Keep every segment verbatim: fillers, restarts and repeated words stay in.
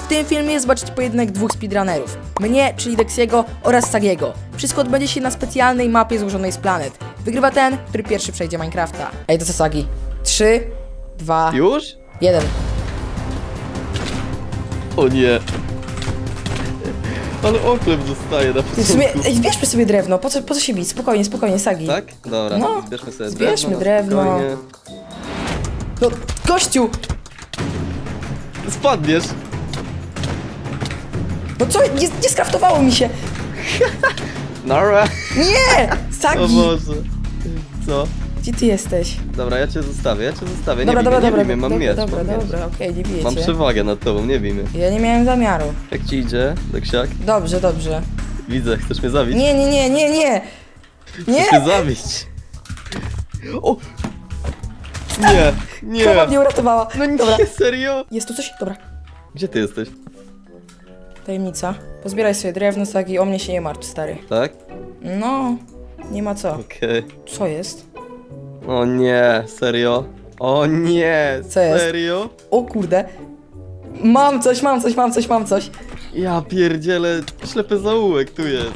W tym filmie zobaczycie pojedynek dwóch speedrunnerów. Mnie, czyli Dexiego oraz Sagiego. Wszystko odbędzie się na specjalnej mapie złożonej z planet. Wygrywa ten, który pierwszy przejdzie Minecrafta. Ej, to co, Sagi? Trzy, dwa, Już? jeden. O nie. Ale oklep zostaje na początku. W sumie, ej, zbierzmy sobie drewno, po co, po co się bić? Spokojnie, spokojnie, Sagi. Tak? Dobra, No, zbierzmy sobie zbierzmy drewno. drewno. Spokojnie. No, gościu! Spadniesz! No co, nie, nie skraftowało mi się! Nara! Nie! O Sagi! Boże. Co? Gdzie ty jesteś? Dobra, ja cię zostawię, ja cię zostawię. Dobra, nie dobra, bij, dobra, nie bij mnie, mam dobra, miecz, dobra, mam miecz. dobra, okej, nie biję Mam cię. przewagę nad tobą, nie bij mnie. Ja nie miałem zamiaru. Jak ci idzie, Deksiak? Dobrze, dobrze. Widzę, chcesz mnie zabić? Nie, nie, nie, nie, nie! Nie! Chcesz mnie zabić? O! Nie, nie! Krowa mnie uratowała. No nie, Dobra. serio? Jest tu coś? Dobra. Gdzie ty jesteś? Tajemnica. Pozbieraj sobie drewno, Sagi, o mnie się nie martw, stary. Tak? No, nie ma co. Okej. Co jest? O nie, serio? O nie, Co jest? serio? O kurde. Mam coś, mam coś, mam coś, mam coś. Ja pierdzielę, ślepy zaułek tu jest.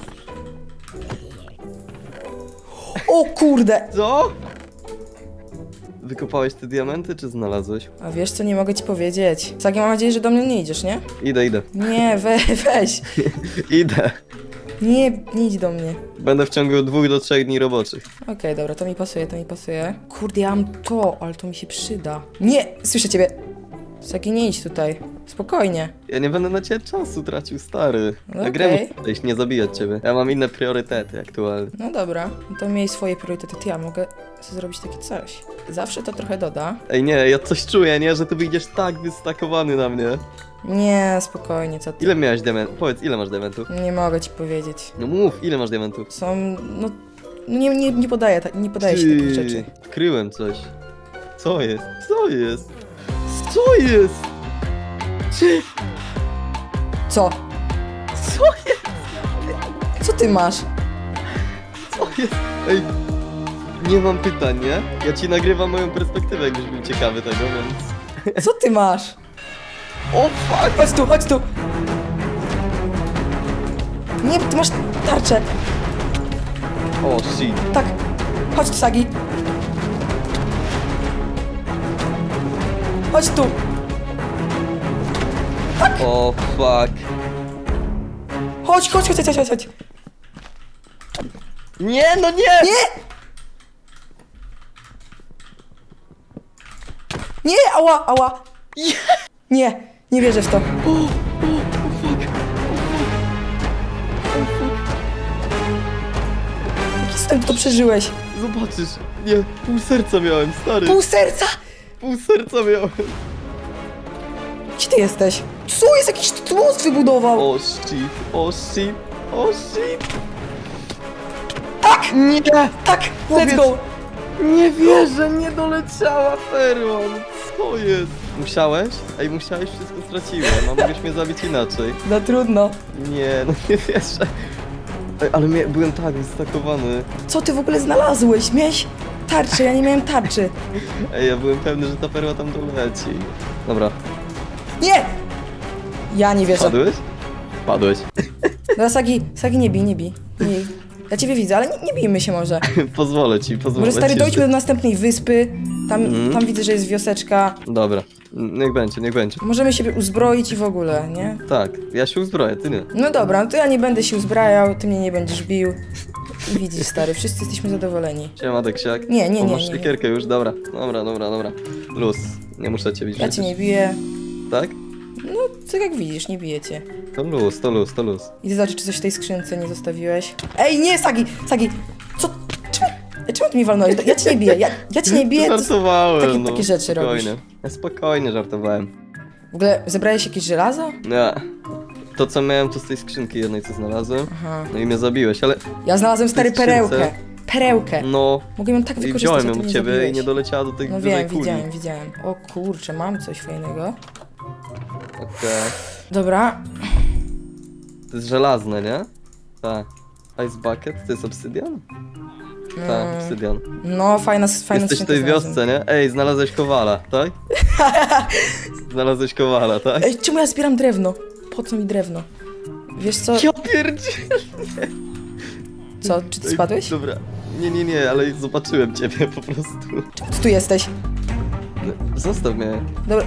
O kurde. Co? Wykopałeś te diamenty, czy znalazłeś? A wiesz co, nie mogę ci powiedzieć. Sagi, mam nadzieję, że do mnie nie idziesz, nie? Idę, idę. Nie, we, weź. Idę. Nie, nie idź do mnie. Będę w ciągu dwóch do trzech dni roboczych. Okej, dobra, to mi pasuje, to mi pasuje. Kurde, ja mam to, ale to mi się przyda. Nie, słyszę ciebie. Sagi, nie idź tutaj. Spokojnie. Ja nie będę na ciebie czasu tracił, stary. No Na grę okej. muszę podejść, nie zabijać ciebie. Ja mam inne priorytety aktualnie. No dobra, no to miej swoje priorytety, to ja mogę sobie zrobić takie coś. Zawsze to trochę doda. Ej nie, ja coś czuję, nie? Że ty wyjdziesz tak wystakowany na mnie. Nie, spokojnie, co ty? Ile miałeś diamentów? Powiedz, ile masz diamentów? Nie mogę ci powiedzieć. No mów, ile masz diamentów? Są, no, no nie, nie, nie podaję, ta- nie podaję się takich rzeczy. Odkryłem coś. Co jest? Co jest? Co jest? Czy? Co? Co jest? Co ty masz? Co jest? Ej, nie mam pytań, nie? Ja ci nagrywam moją perspektywę, jakbyś był ciekawy tego, więc... Co ty masz? O fuck! Chodź tu, chodź tu! Nie, ty masz tarczę. O shit. Tak, chodź tu, Sagi. Chodź tu. O fuck. Chodź, chodź, chodź, chodź, chodź, chodź. Nie, no nie! Nie! Nie, ała, ała. Nie, nie wierzę w to. O, o, o fuck. O fuck. Jaki cudem to przeżyłeś? Zobaczysz. Nie, pół serca miałem, stary. Pół serca? Pół serca miałem. Gdzie ty jesteś? Co jest? Jakiś ty most wybudował? O shit, o shit, o shit. Tak! Nie! Tak! Let's Powiedz- go! Nie wierzę, nie doleciała perła. Co jest? Musiałeś? Ej, musiałeś, wszystko straciłem, a mogłeś mnie zabić inaczej. No trudno. Nie, no nie wierzę. Ej, ale mnie, byłem tak wystakowany. Co ty w ogóle znalazłeś? Miałeś tarczę, ja nie miałem tarczy. Ej, ja byłem pewny, że ta perła tam doleci. Dobra, Nie! Ja nie wierzę. padłeś? Padłeś. Dobra, Sagi, Sagi, nie bij, nie bij. Nie. Ja ciebie widzę, ale nie, nie bijmy się może. Pozwolę ci, pozwolę Może stary, ci, dojdźmy że- do następnej wyspy. Tam, Mhm. tam widzę, że jest wioseczka. Dobra, niech będzie, niech będzie. Możemy się uzbroić i w ogóle, nie? Tak, ja się uzbroję, ty nie. No dobra, no to ja nie będę się uzbrajał, ty mnie nie będziesz bił. I widzisz, stary, wszyscy jesteśmy zadowoleni. Siema, Deksiak. Nie, nie, O, nie, masz nie, nie. siekierkę już, dobra. Dobra, dobra, dobra. Luz, nie muszę cię widzieć. Ja cię nie biję. Tak? No, tak jak widzisz, nie biję cię. To luz, to luz, to luz. Idę zobaczyć, czy coś w tej skrzynce nie zostawiłeś. Ej, nie, Sagi, Sagi! Co? Czemu, Ej, czemu ty mi walnąłeś? Ja cię nie biję, ja, ja cię nie biję. To... Żartowałem, takie- no. takie rzeczy spokojnie. robisz. Ja spokojnie żartowałem. W ogóle zebrałeś jakieś żelazo? Nie. To co miałem to z tej skrzynki jednej co znalazłem. Aha. No i mnie zabiłeś, ale Ja znalazłem stary W tej skrzynce? perełkę. Perełkę. no. Mogłem ją tak I wykorzystać, wziąłem a ją ty u mnie ciebie zabiłeś. i nie doleciała do tej No dużej wiem, kuli. widziałem, widziałem. O kurczę, mam coś fajnego. Okej. Dobra. To jest żelazne, nie? Tak. Ice bucket to jest obsydian? Tak, obsydian. No, fajna, fajna Jesteś w skrzynka tej znalazłem. wiosce, nie? Ej, znalazłeś kowala, tak? Znalazłeś kowala, tak? Ej, czemu ja zbieram drewno? Po co mi drewno? Wiesz co? Ja pierdzielę. Co, czy ty spadłeś? Dobra. Nie, nie, nie, ale zobaczyłem ciebie po prostu. Czemu ty tu jesteś? No, zostaw mnie. Dobra.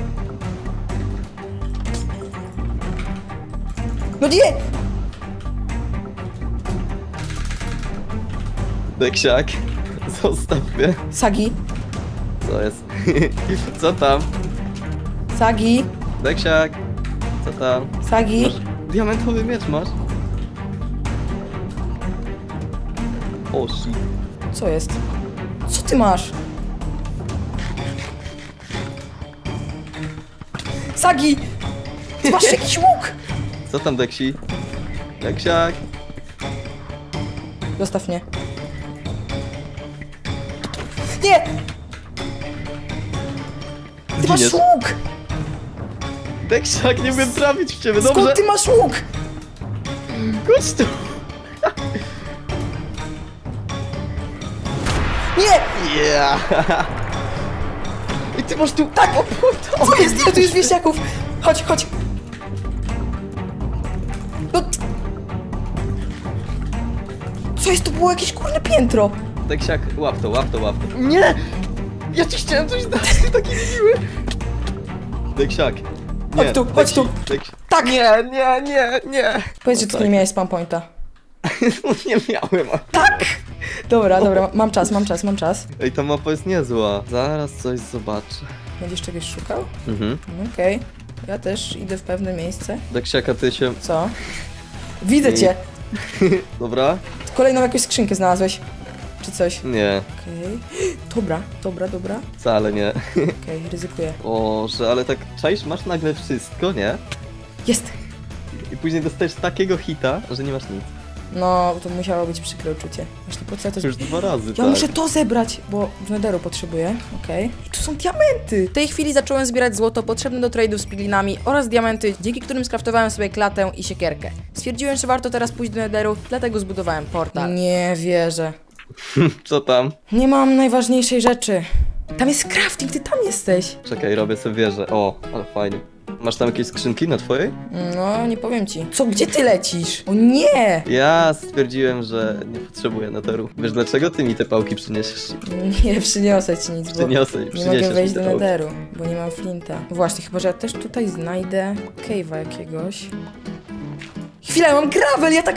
No nie! Deksiak, zostaw mnie. Sagi, Co jest? Co tam? Sagi, Deksiak, co tam? Sagi. Masz diamentowy miecz masz? O shit. Co jest? Co ty masz? Sagi! Ty masz jakiś łuk! Co tam, Deksi? Deksiak. Zostaw mnie. Nie! Ty masz Giniesz. łuk! Deksiak, nie umiem trafić w ciebie, dobrze? Skąd ty masz łuk? Chodź tu. Nie! Yeah. I ty masz tu... Tak! Co jest? Ile tu jest wieśniaków? Chodź, chodź! No... Co jest? To było jakieś kurne piętro! Deksiak, łap to, łap to, łap to. Nie! Ja ci chciałem coś dać, ty taki miły. Deksiak. Nie, Chodź tu, chodź Deksi, tu. Deksi. Tak! Nie, nie, nie, nie. Powiedz, że tylko nie miałeś spam pointa. Nie miałem. a- Tak! Dobra, dobra, mam czas, mam czas, mam czas. Ej, ta mapa jest niezła. Zaraz coś zobaczę. Będziesz czegoś szukał? Mhm. Okej. Ja też idę w pewne miejsce. Deksiaka, ty się... Co? Widzę I- cię! Dobra? Kolejną jakąś skrzynkę znalazłeś. Czy coś? Nie, Okej. Dobra, dobra, dobra. wcale nie. Okej, ryzykuję. O, że ale tak czaisz, masz nagle wszystko, nie? Jest! I później dostajesz takiego hita, że nie masz nic. No, to musiało być przykre uczucie. Właśnie po co ja to... Już dwa razy, Ja tak. muszę to zebrać, bo w Netheru potrzebuję. Okej. I tu są diamenty! W tej chwili zacząłem zbierać złoto potrzebne do trade'ów z piglinami oraz diamenty, dzięki którym skraftowałem sobie klatę i siekierkę. Stwierdziłem, że warto teraz pójść do Netheru, dlatego zbudowałem portal. Nie wierzę. Co tam? Nie mam najważniejszej rzeczy. Tam jest crafting, ty tam jesteś. Czekaj, robię sobie wieżę. O, ale fajnie. Masz tam jakieś skrzynki na twojej? No, nie powiem ci. Co, gdzie ty lecisz? O nie! Ja stwierdziłem, że nie potrzebuję netheru. Wiesz dlaczego ty mi te pałki przyniesiesz? Nie przyniosę ci nic, bo Przyniosę, nie przyniesiesz mogę wejść mi te do pałki. Netheru, bo nie mam flinta. Właśnie, chyba że ja też tutaj znajdę cave'a jakiegoś. Chwila, ja mam gravel, ja tak...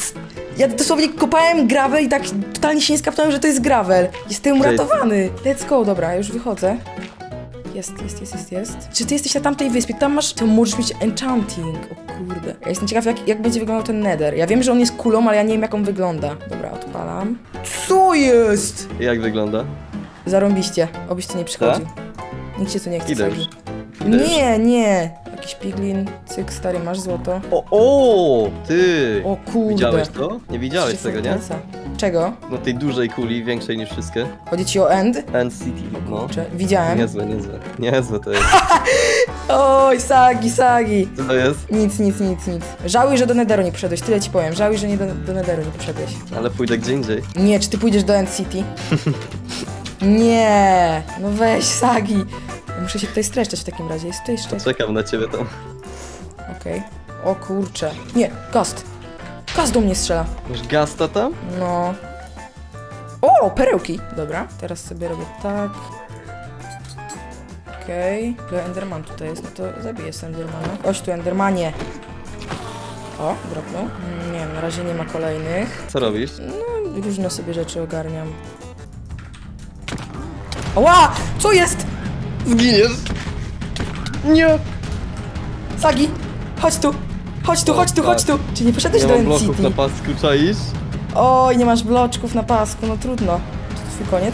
Ja dosłownie kopałem gravel i tak totalnie się nie skapnąłem, że to jest gravel. Jestem Gdzie uratowany. Let's go, dobra, już wychodzę. Jest, jest, jest, jest, jest. Czy ty jesteś na tamtej wyspie? Tam masz... To możesz mieć enchanting. O kurde. Ja jestem ciekaw, jak, jak będzie wyglądał ten nether. Ja wiem, że on jest kulą, ale ja nie wiem, jak on wygląda. Dobra, odpalam. Co jest? Jak wygląda? Zarąbiście. Obyś tu nie przychodził. Nikt cię tu nie chce. Idę Sagi. już. Idę już. Nie, nie. Jakiś piglin. Cyk, stary, masz złoto. O, o, ty! O kurde. Widziałeś to? Nie widziałeś Przecież tego, nie? forteca. Czego? No tej dużej kuli, większej niż wszystkie. Chodzi ci o end? End City, no. Czy widziałem. Niezłe, niezłe. Niezłe to jest. Oj, Sagi, Sagi. Co to jest? Nic, nic, nic, nic. Żałuj, że do Netheru nie poszedłeś, tyle ci powiem. Żałuj, że nie do, do Netheru nie poszedłeś. Ale pójdę gdzie indziej. Nie, czy ty pójdziesz do End City? Nie, no weź, Sagi. Ja muszę się tutaj streszczać w takim razie, jest tutaj szczęście. Czekam na ciebie tam. Okej. O kurczę. Nie, Gast. Gast do mnie strzela. Masz gasta tam? No. O, perełki. Dobra, teraz sobie robię tak. Okej. Okay. Enderman tutaj jest, no to zabiję z Endermana. Chodź tu, Endermanie. O, dropnął. Mm, Nie wiem, na razie nie ma kolejnych. Co robisz? No, różne sobie rzeczy ogarniam. Ła! Co jest? Zginiesz! Nie! Sagi! Chodź tu! Chodź tu, O, chodź tu, chodź tu! Czy nie poszedłeś Nie do mam End bloków City? na pasku, czaisz? Oj, nie masz bloczków na pasku, no trudno. Czy to twój koniec?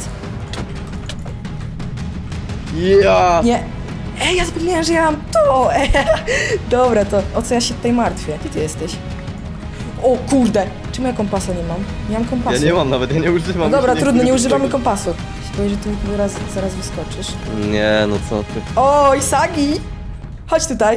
Ja! Nie. Ej, ja zapomniałem, że ja mam to! Dobra, to o co ja się tutaj martwię? Gdzie ty jesteś? O kurde! Czemu ja kompasa nie mam? Nie mam kompasu. Ja nie mam nawet, ja nie używam. No dobra, już trudno, nie niektórych używamy tego. kompasu. Się boję, że ty mi zaraz, zaraz wyskoczysz. Nie, no co ty. Oj, Sagi! Chodź tutaj!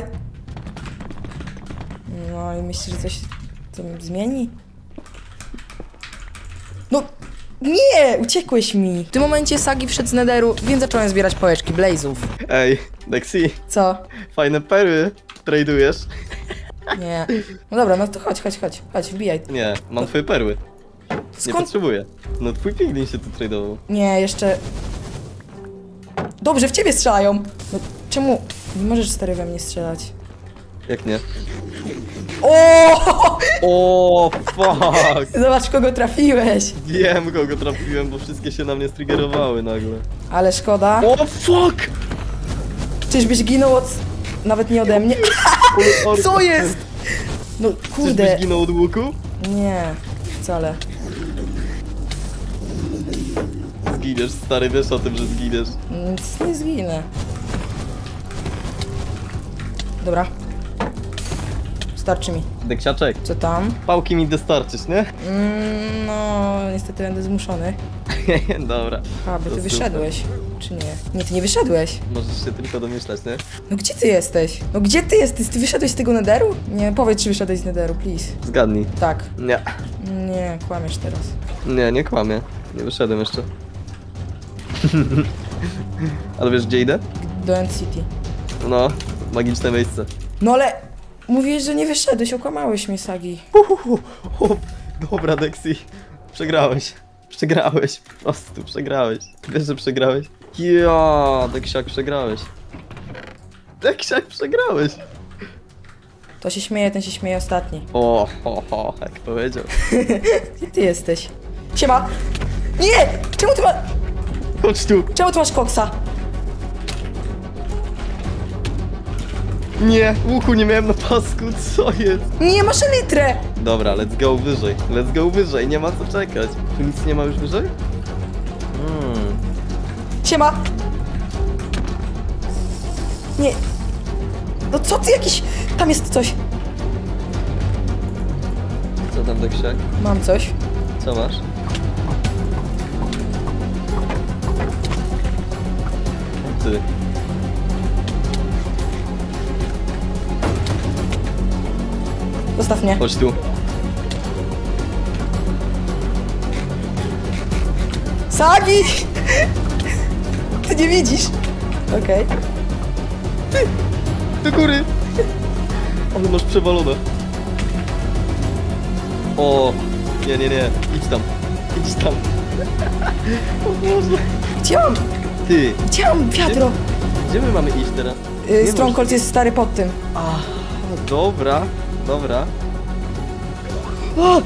No i myślisz, że coś to zmieni? No! Nie! Uciekłeś mi. W tym momencie Sagi wszedł z Netheru, więc zacząłem zbierać pałeczki Blaze'ów. Ej, Dexy, Co? fajne perły tradujesz? Nie. No dobra, no to chodź, chodź, chodź. Chodź, wbijaj. Nie, mam twoje perły. Nie Skąd? potrzebuję. No twój piglin się tu tradował. Nie, jeszcze... Dobrze, w ciebie strzelają. No, czemu? Nie możesz stary we mnie strzelać. Jak nie? O! O, fuck! Zobacz, kogo trafiłeś. Wiem, kogo trafiłem, bo wszystkie się na mnie striggerowały nagle. Ale szkoda. O, fuck! Czyżbyś ginął od... Nawet nie ode mnie. Co jest? No kurde. Czyżbyś ginął od łuku? Nie, wcale. Zginiesz, stary, wiesz o tym, że zginiesz. Nic nie zginę. Dobra. Starczy mi. Deksiaczek, Co tam? pałki mi dostarczysz, nie? Mm, no, niestety będę zmuszony. Dobra. A, bo To ty super. wyszedłeś. Czy nie? Nie, ty nie wyszedłeś. Możesz się tylko domyślać, nie? No gdzie ty jesteś? No gdzie ty jesteś? Ty wyszedłeś z tego Netheru? Nie, powiedz, czy wyszedłeś z Netheru, please. Zgadnij. Tak. Nie. Nie, kłamiesz teraz. Nie, nie kłamię. Nie wyszedłem jeszcze. Ale wiesz, gdzie idę? Do End City. No, magiczne miejsce. No ale... Mówiłeś, że nie wyszedłeś, okłamałeś mnie, Sagi. Uhuhu. O, dobra, Dexy. Przegrałeś. Przegrałeś. Po prostu przegrałeś. Wiesz, że przegrałeś? Ja, Deksiak, przegrałeś. Deksiak, przegrałeś. To się śmieje, ten się śmieje ostatni. O, ho, ho, jak powiedział. Gdzie ty jesteś? Siema! Nie! Czemu ty masz... Chodź tu. Czemu ty masz koksa? Nie, łuku nie miałem na pasku, co jest? Nie, masz litrę! Dobra, let's go wyżej. Let's go wyżej, nie ma co czekać. Tu nic nie ma już wyżej? Hmm. Siema! Nie. No co ty jakiś... Tam jest coś. Co tam, Deksiak? Mam coś. Co masz? Ty. Zostaw mnie. Chodź tu. Sagi! Ty nie widzisz? Okej. Ty! Do góry! Ale masz przewalone. O! Nie, nie, nie. Idź tam. Idź tam. O Boże. Gdzie mam? Ty! Gdzie mam wiadro? Gdzie my mamy iść teraz? Yy, Nie Stronghold jest stary pod tym. Aha, dobra, dobra. O!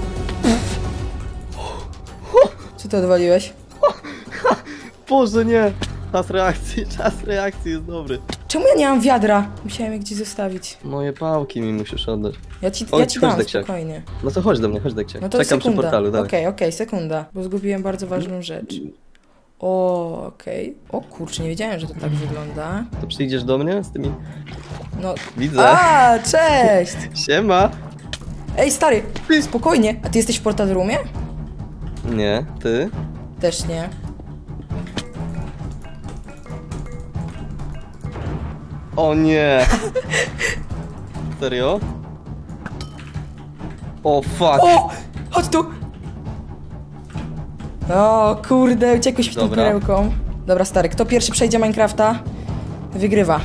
Co ty odwaliłeś? Boże, nie! Czas reakcji, czas reakcji jest dobry. Czemu ja nie mam wiadra? Musiałem je gdzieś zostawić. Moje pałki mi musisz oddać. Ja ci, Chodź, ja ci chodź, dam, Deksiak. spokojnie. No to chodź do mnie, chodź Deksiak. No to Czekam sekunda. przy portalu, dalej. Okej, okej, sekunda. Bo zgubiłem bardzo ważną rzecz. O, okej. O kurczę, nie wiedziałem, że to tak wygląda. To przyjdziesz do mnie z tymi... No... Widzę. A, cześć! Siema! Ej, stary, spokojnie. A ty jesteś w portal roomie? Nie, ty? Też nie. O nie! Serio? O fuck! O! Chodź tu! O kurde, uciekłeś przed tą Dobra. perełką. Dobra, stary, kto pierwszy przejdzie Minecrafta, wygrywa.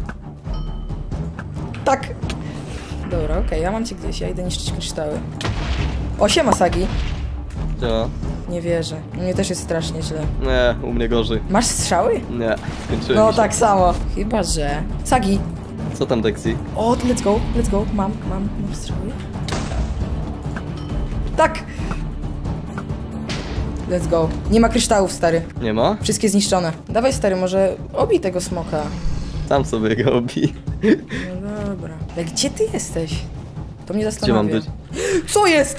Tak! Dobra, okej, ja mam cię gdzieś, ja idę niszczyć kryształy. O, siema, Sagi. Co? Nie wierzę. U mnie też jest strasznie źle. Nie, u mnie gorzej. Masz strzały? Nie, skończyłem No się. tak samo. Chyba, że... Sagi. Co tam, Dexy? O, let's go, let's go. Mam, mam, mam strzały. Tak! Let's go. Nie ma kryształów, stary. Nie ma? Wszystkie zniszczone. Dawaj, stary, może obij tego smoka. Tam sobie go obi. No dobra. Ale gdzie ty jesteś? To mnie Gdzie zastanawia. mam być? Co jest?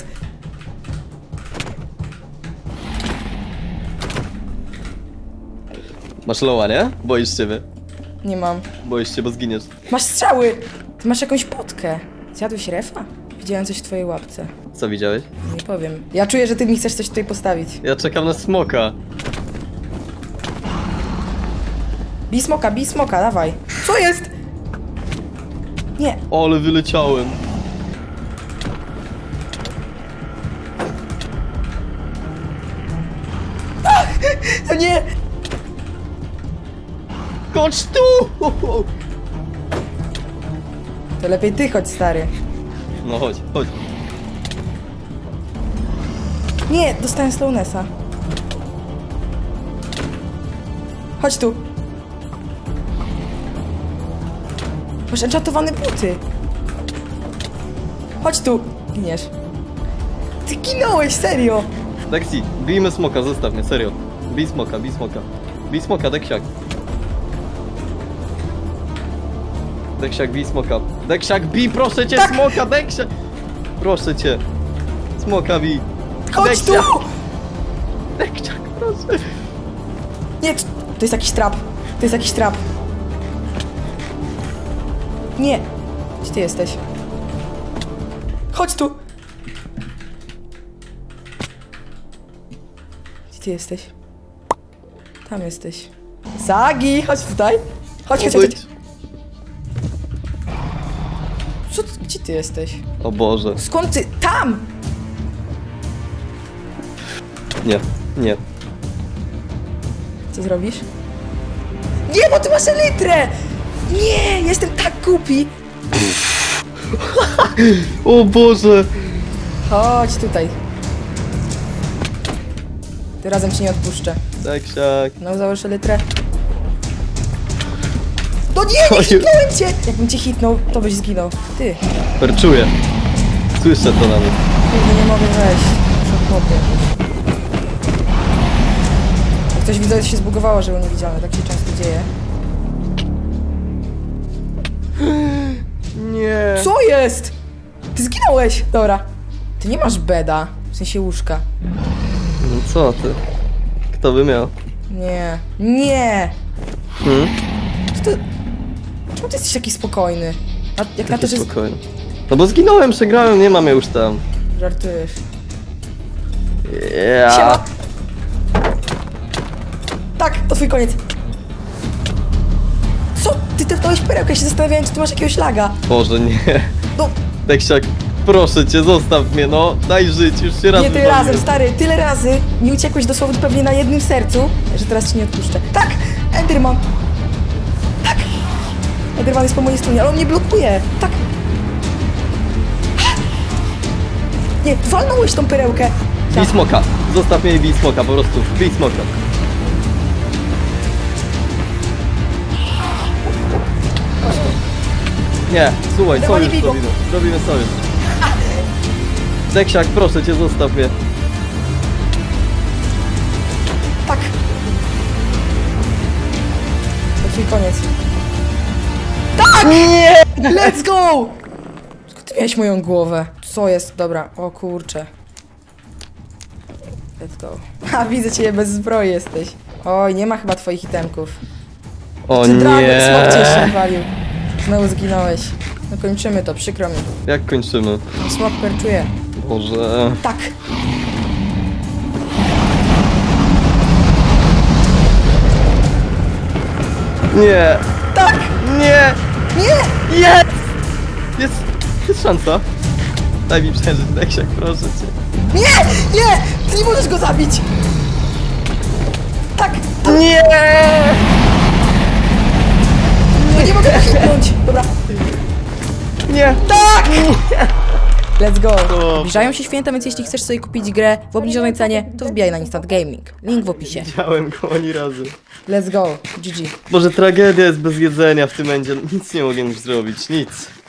Masz loła, nie? Boisz się, wy? Nie mam. Boisz się, bo zginiesz. Masz strzały! Ty masz jakąś potkę. Zjadłeś refa? Widziałem coś w twojej łapce. Co widziałeś? Nie powiem. Ja czuję, że ty mi chcesz coś tutaj postawić. Ja czekam na smoka. Bij smoka, bij smoka, dawaj. Co jest? Nie. Ale wyleciałem. nie! Chodź tu! To lepiej ty chodź, stary. No chodź, chodź. Nie, dostałem slownessa. Chodź tu. Masz enchantowane buty. Chodź tu. Giniesz. Ty ginąłeś, serio. Dexi, bijmy smoka, zostaw mnie, serio. Bij smoka, bij smoka. Bij smoka, Deksiak. Deksiak, bij smoka. Deksiak, bij, proszę cię, Tak. smoka, Deksiak! Proszę cię. Smoka, bij. Chodź tu! Deksiak, proszę. Nie, to to jest jakiś trap. To jest jakiś trap. Nie. Gdzie ty jesteś? Chodź tu. Gdzie ty jesteś? Tam jesteś. Sagi, chodź tutaj. Chodź, chodź, chodź. Obyć. Co, ty- gdzie ty jesteś? O Boże. Skąd ty? Tam! Nie, nie. Co zrobisz? Nie, bo ty masz elytrę! Nie, jestem tak głupi. O Boże. Chodź tutaj. Tym razem ci nie odpuszczę. Deksiak. No, założ elytrę. No nie, O nie Jezu. hitnąłem cię! Jakbym cię hitnął, to byś zginął. Ty, Perczuję. Słyszę to nawet. kurde, nie mogę wejść. Muszę podnieść. Jak ktoś widzę, się zbugowało, że był niewidzialny. Tak się często dzieje. Nie. Co jest? Ty zginąłeś! Dobra. Ty nie masz beda. W sensie łóżka. No co ty? Kto by miał? Nie. Nie! Hmm? Co to... Czemu ty jesteś taki spokojny? A jak na to, że... Spokojnie. No bo zginąłem, przegrałem, nie mam już tam. Żartujesz. Yeah. Siema! Tak, to twój koniec. Co? Ty tepnąłeś perełkę, ja się zastanawiałem, czy ty masz jakiegoś laga. Boże, nie. No, Deksiak, proszę cię, zostaw mnie, no. Daj żyć, już się raz nie tyle wywaliłem. razem, stary, tyle razy mi uciekłeś dosłownie pewnie na jednym sercu, że teraz ci nie odpuszczę. Tak! Enderman! Tak! Enderman jest po mojej stronie, ale on mnie blokuje! Tak! Nie, walnąłeś tą perełkę! Bij smoka, zostaw mnie i bij smoka, po prostu. Bij smoka. Nie, słuchaj, Dobra, nie sojusz bij go. robimy. Robimy sojusz. Deksiak, proszę cię, zostaw mnie. Tak! To twój koniec. Tak! Nie! Let's go! Skąd ty miałeś moją głowę? Co jest? Dobra, o kurcze. Let's go. A, widzę cię, bez zbroi jesteś. Oj, nie ma chyba twoich itemków. O Czy Dragon nie. Smok cię jeszcze walił? Znowu zginąłeś. No kończymy to, przykro mi. Jak kończymy? Smok perczuje. Boże. Tak! Nie. Tak! Nie. Nie! Jest! Jest, jest szansa. Daj mi przeżyć, Deksiak, proszę cię. Nie! Nie! Ty nie możesz go zabić! Tak! Nie! No nie mogę go hitnąć! Dobra. Nie! Tak! Let's go! Dobrze. Zbliżają się święta, więc jeśli chcesz sobie kupić grę w obniżonej cenie, to wbijaj na Instant Gaming. Link w opisie. Widziałem go ani razu. Let's go. G G. Boże, tragedia jest bez jedzenia w tym będzie. Nic nie mogłem już zrobić, nic.